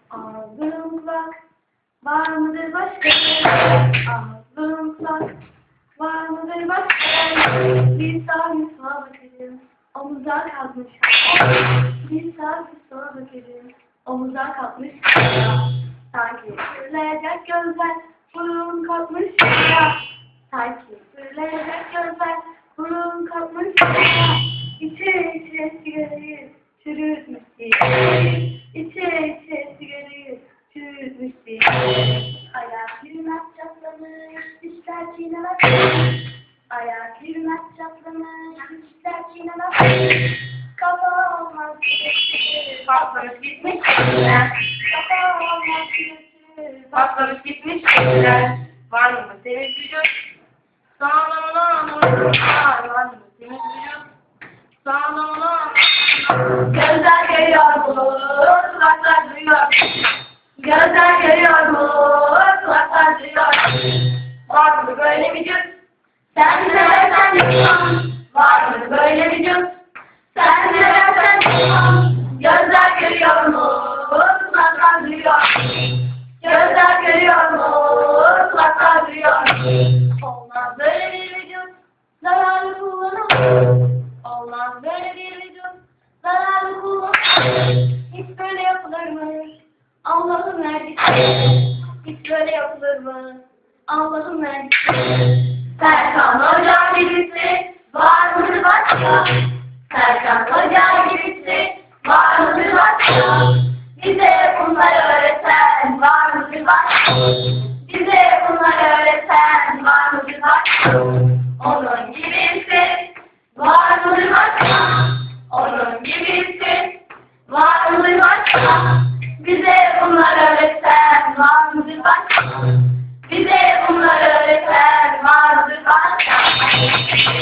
Ağzım bak, var mıdır başka? Ağzım bak, var mıdır başka? Bir sağ bir sola bakarım, omuza kalkmış. Bir sağ bir sola bakarım, omuza kalkmış. Sanki fırlayacak gözler, burun kalkmış. Sanki fırlayacak gözler, burun kalkmış. İçe içe sigarayı çürütmüş değil. İçe içe sigarayı çürütmüş değil. Ayak yürümez çatlamış, dişler çiğnemez. Ayak yürümez çatlamış, dişler çiğnemez. Kafa olmaz güneşi, patlamış gitmiş gözler. Kafa olmaz güneşi, patlamış gitmiş gözler. Var mı temiz vücut? Sağlam var mı temiz vücut? Sağlam. Gözler görüyor mu? Kulaklar duyuyor. Gözler görüyor mu? Kulaklar duyuyor. Var mı böyle vücut? Sen seversen yapamam. Var mı böyle vücut? Sen seversen yapamam. Gözler görüyor mu? Kulaklar duyuyor. Gözler görüyor mu? Kulaklar duyuyor. Olmaz böyle bir vücut. Zararlı kullanamam. Olmaz böyle bir vücut. Zararlı kullanamam. Hiç böyle yapılır mı? Allah'ın verdikleri. Hiç böyle yapılır mı? Allah'ın verdikleri. Serkan Hoca gibisi var mıdır başka? Serkan Hoca gibisi var mıdır başka? Bize bunları öğreten var mıdır başka? Bize bunları öğreten var mıdır başka?